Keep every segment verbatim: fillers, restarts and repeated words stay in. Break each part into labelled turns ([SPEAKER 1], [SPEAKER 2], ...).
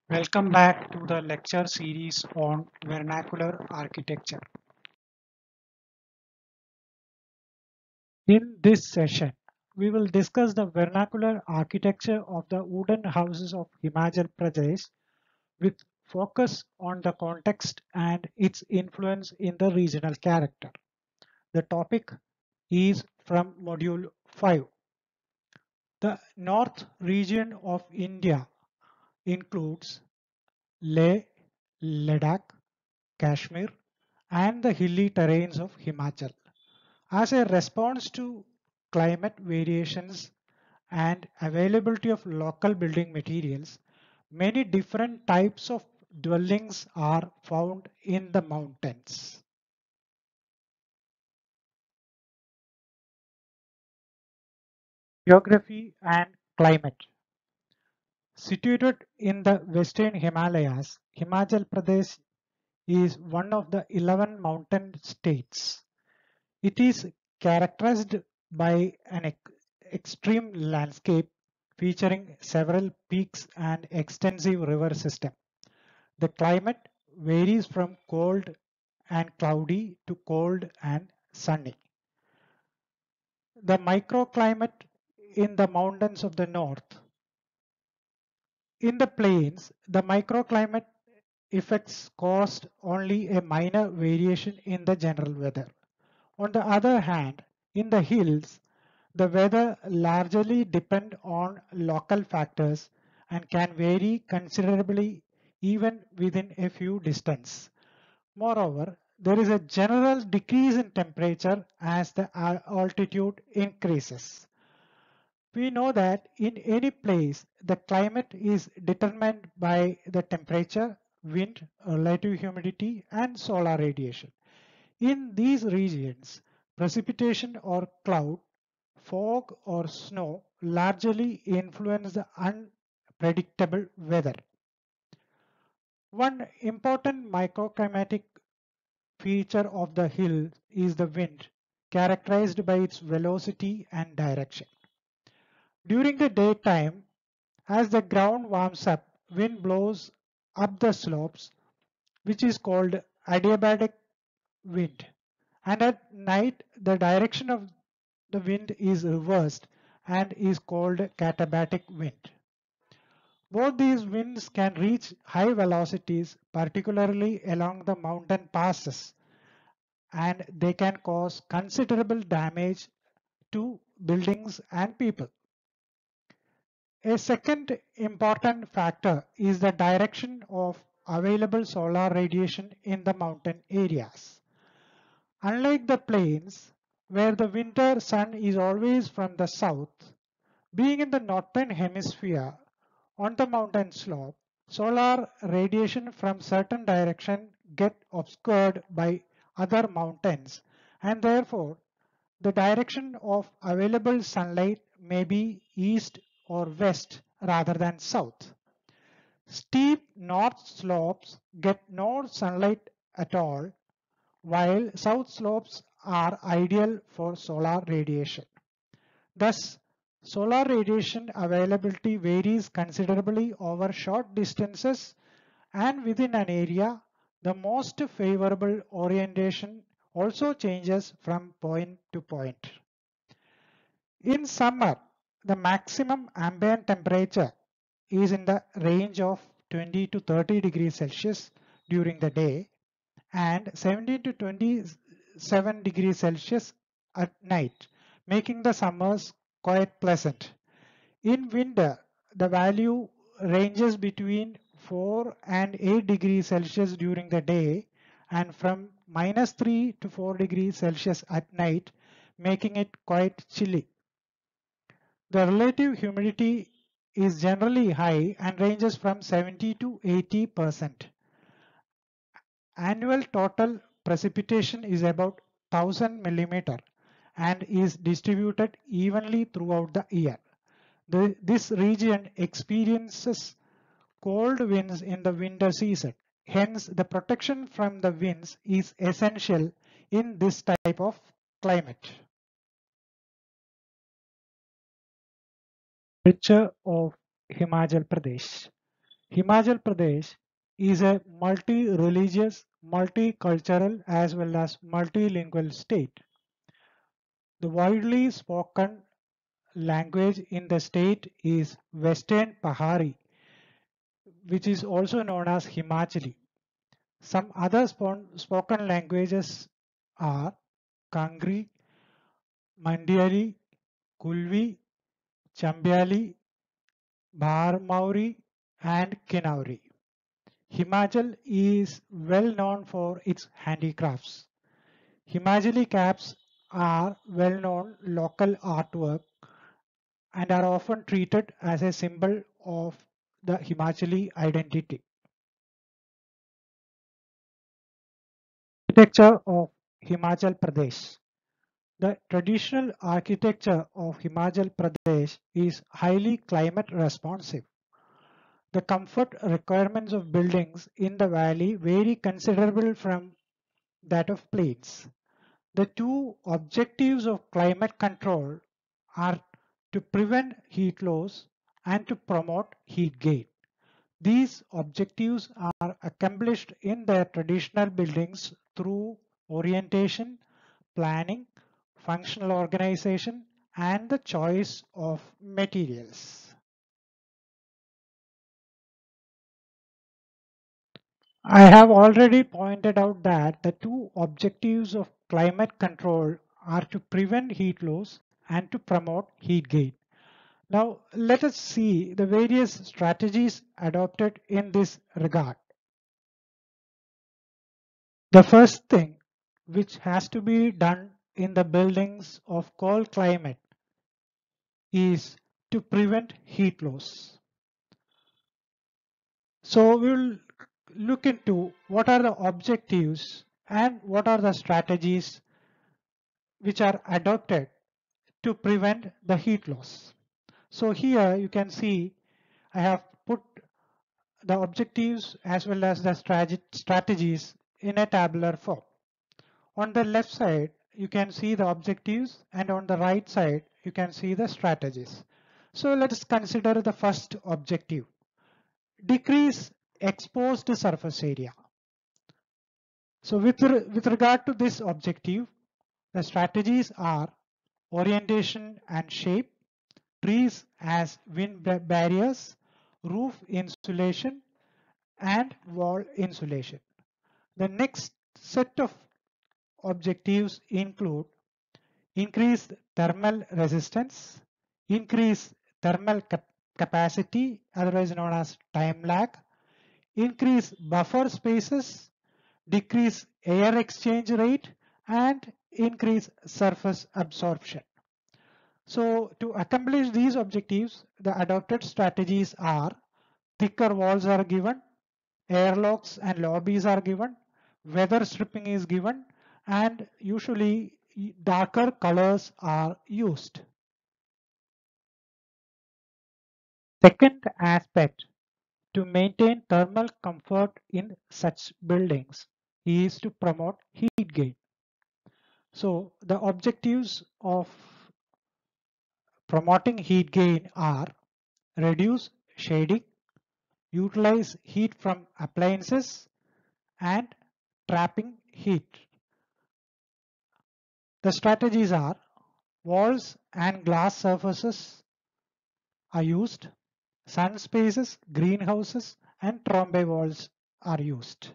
[SPEAKER 1] Welcome back to the lecture series on vernacular architecture. In this session, we will discuss the vernacular architecture of the wooden houses of Himachal Pradesh with focus on the context and its influence in the regional character. The topic is from Module five. The North region of India includes Leh, Ladakh, Kashmir, and the hilly terrains of Himachal. As a response to climate variations and availability of local building materials, many different types of dwellings are found in the mountains. Geography and climate. Situated in the western Himalayas, Himachal Pradesh is one of the eleven mountain states. It is characterized by an ex- extreme landscape featuring several peaks and extensive river system. The climate varies from cold and cloudy to cold and sunny. The microclimate in the mountains of the north. In the plains, the microclimate effects caused only a minor variation in the general weather. On the other hand, in the hills, the weather largely depends on local factors and can vary considerably even within a few distance. Moreover, there is a general decrease in temperature as the al- altitude increases. We know that in any place, the climate is determined by the temperature, wind, relative humidity, and solar radiation. In these regions, precipitation or cloud, fog or snow largely influence the unpredictable weather. One important microclimatic feature of the hill is the wind, characterized by its velocity and direction. During the daytime, as the ground warms up, wind blows up the slopes, which is called adiabatic wind. And at night, the direction of the wind is reversed and is called katabatic wind. Both these winds can reach high velocities, particularly along the mountain passes, and they can cause considerable damage to buildings and people. A second important factor is the direction of available solar radiation in the mountain areas. Unlike the plains, where the winter sun is always from the south, being in the northern hemisphere on the mountain slope, solar radiation from certain direction get obscured by other mountains, and therefore the direction of available sunlight may be east or west rather than south. Steep north slopes get no sunlight at all, while south slopes are ideal for solar radiation. Thus, solar radiation availability varies considerably over short distances, and within an area, the most favorable orientation also changes from point to point. In summer, the maximum ambient temperature is in the range of twenty to thirty degrees Celsius during the day and seventeen to twenty-seven degrees Celsius at night, making the summers quite pleasant. In winter, the value ranges between four and eight degrees Celsius during the day and from minus three to four degrees Celsius at night, making it quite chilly. The relative humidity is generally high and ranges from seventy to eighty percent. Annual total precipitation is about one thousand millimeter and is distributed evenly throughout the year. The, this region experiences cold winds in the winter season. Hence, the protection from the winds is essential in this type of climate. Picture of Himachal Pradesh. Himachal Pradesh is a multi-religious, multicultural as well as multilingual state. The widely spoken language in the state is Western Pahari, which is also known as Himachali. Some other spoken languages are Kangri, Mandiali, Kulvi, Chambyali, Bharmauri, and Kinauri. Himachal is well known for its handicrafts. Himachali caps are well known local artwork and are often treated as a symbol of the Himachali identity. Architecture of Himachal Pradesh. The traditional architecture of Himachal Pradesh is highly climate responsive. The comfort requirements of buildings in the valley vary considerably from that of plains. The two objectives of climate control are to prevent heat loss and to promote heat gain. These objectives are accomplished in the traditional buildings through orientation, planning, functional organization, and the choice of materials. I have already pointed out that the two objectives of climate control are to prevent heat loss and to promote heat gain. Now, let us see the various strategies adopted in this regard. The first thing which has to be done in the buildings of cold climate is to prevent heat loss. So we will look into what are the objectives and what are the strategies which are adopted to prevent the heat loss. So here you can see I have put the objectives as well as the strategies in a tabular form. On the left side you can see the objectives and on the right side you can see the strategies. So let us consider the first objective. Decrease exposed surface area. So with, re with regard to this objective, the strategies are orientation and shape, trees as wind barriers, roof insulation, and wall insulation. The next set of objectives include increase thermal resistance, increase thermal cap capacity, otherwise known as time lag, increase buffer spaces, decrease air exchange rate, and increase surface absorption. So to accomplish these objectives, the adopted strategies are thicker walls are given, airlocks and lobbies are given, weather stripping is given, and usually darker colors are used. Second aspect to maintain thermal comfort in such buildings is to promote heat gain. So the objectives of promoting heat gain are reduce shading, utilize heat from appliances, and trapping heat. The strategies are walls and glass surfaces are used, sun spaces, greenhouses, and trombe walls are used.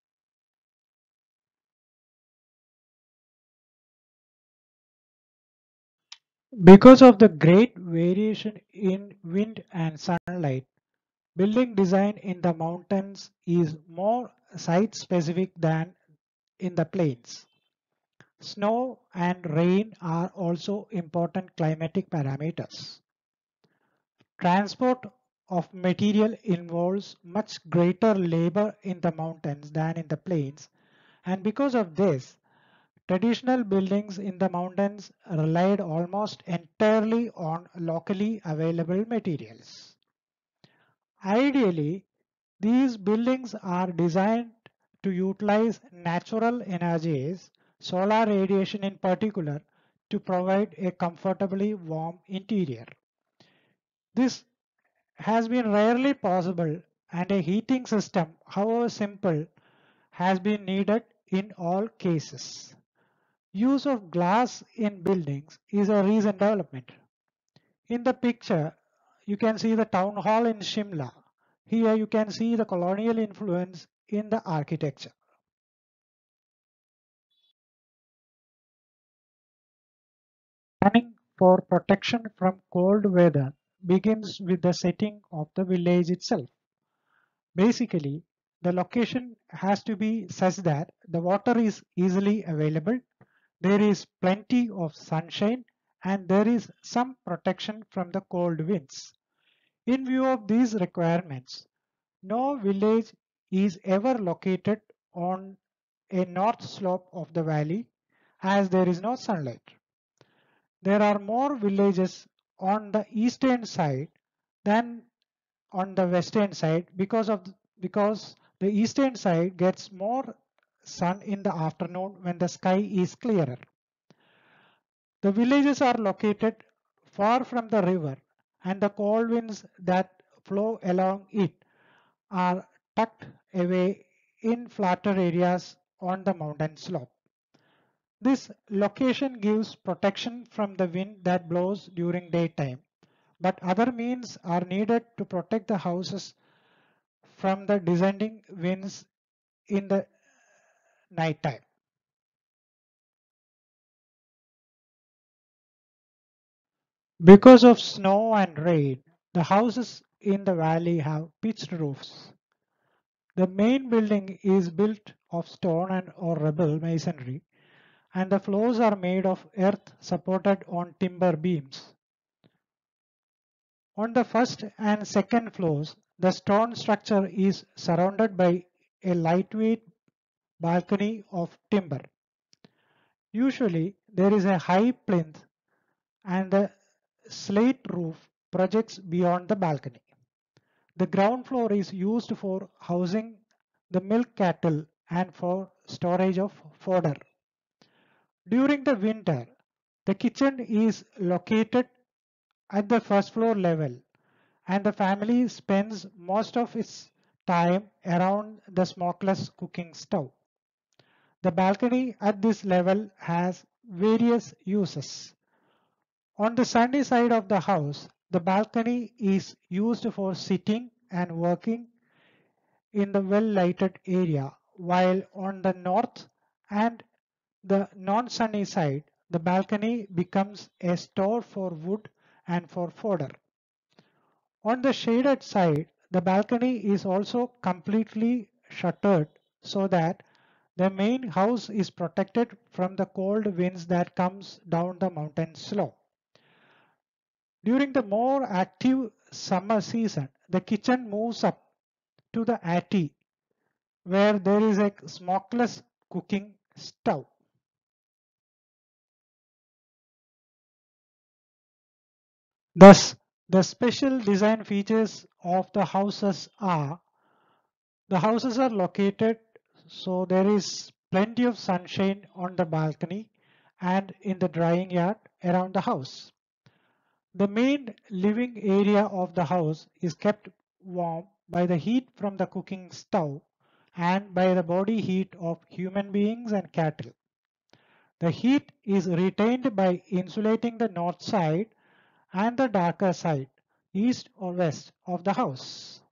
[SPEAKER 1] Because of the great variation in wind and sunlight, building design in the mountains is more site specific than in the plains. Snow and rain are also important climatic parameters. Transport of material involves much greater labor in the mountains than in the plains, and because of this, traditional buildings in the mountains relied almost entirely on locally available materials. Ideally, these buildings are designed to utilize natural energies, solar radiation in particular, to provide a comfortably warm interior. This has been rarely possible and a heating system, however simple, has been needed in all cases. Use of glass in buildings is a recent development. In the picture, you can see the town hall in Shimla. Here you can see the colonial influence in the architecture. Planning for protection from cold weather begins with the setting of the village itself. Basically, the location has to be such that the water is easily available, there is plenty of sunshine, and there is some protection from the cold winds. In view of these requirements, no village is ever located on a north slope of the valley as there is no sunlight. There are more villages on the eastern side than on the western side because of because the eastern side gets more sun in the afternoon when the sky is clearer. The villages are located far from the river, and the cold winds that flow along it are tucked away in flatter areas on the mountain slope. This location gives protection from the wind that blows during daytime, but other means are needed to protect the houses from the descending winds in the nighttime. Because of snow and rain, the houses in the valley have pitched roofs. The main building is built of stone and or rubble masonry, and the floors are made of earth supported on timber beams. On the first and second floors, the stone structure is surrounded by a lightweight balcony of timber. Usually, there is a high plinth and the slate roof projects beyond the balcony. The ground floor is used for housing the milk cattle and for storage of fodder. During the winter, the kitchen is located at the first floor level and the family spends most of its time around the smokeless cooking stove. The balcony at this level has various uses. On the sunny side of the house, the balcony is used for sitting and working in the well-lighted area, while on the north and the non-sunny side, the balcony becomes a store for wood and for fodder. On the shaded side, the balcony is also completely shuttered so that the main house is protected from the cold winds that comes down the mountain slope. During the more active summer season, the kitchen moves up to the attic where there is a smokeless cooking stove. Thus, the special design features of the houses are the houses are located so there is plenty of sunshine on the balcony and in the drying yard around the house. The main living area of the house is kept warm by the heat from the cooking stove and by the body heat of human beings and cattle. The heat is retained by insulating the north side and the darker side, east or west of the house.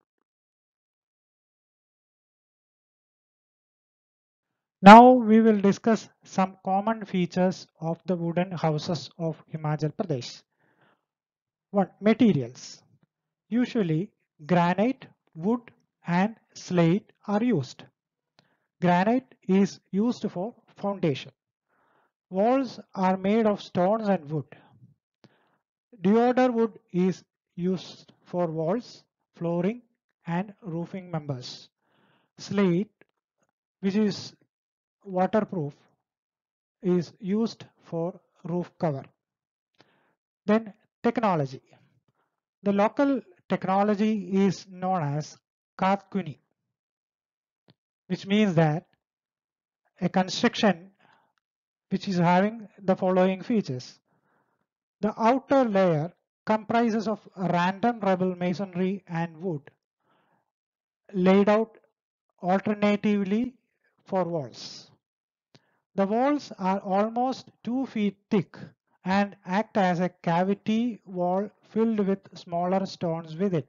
[SPEAKER 1] Now we will discuss some common features of the wooden houses of Himachal Pradesh. one. Materials. Usually granite, wood and slate are used. Granite is used for foundation. Walls are made of stones and wood. Deodar wood is used for walls, flooring and roofing members. Slate, which is waterproof, is used for roof cover. Then technology. The local technology is known as Katkuni, which means that a construction which is having the following features. The outer layer comprises of random rubble masonry and wood. laid out alternatively for walls. The walls are almost two feet thick and act as a cavity wall filled with smaller stones within.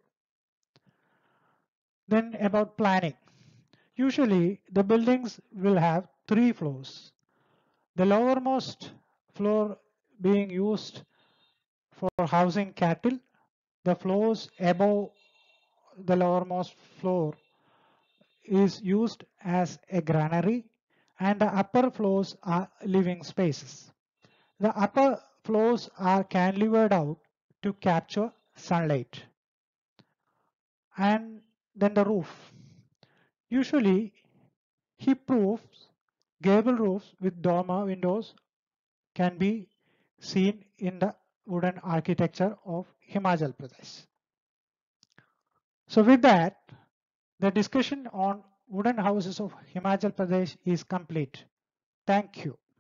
[SPEAKER 1] Then about planning. Usually the buildings will have three floors. The lowermost floor being used for housing cattle. The floors above the lowermost floor is used as a granary, and the upper floors are living spaces. The upper floors are cantilevered out to capture sunlight. And then the roof. Usually hip roofs, gable roofs with dormer windows can be seen in the wooden architecture of Himachal Pradesh. So with that, the discussion on wooden houses of Himachal Pradesh is complete. Thank you.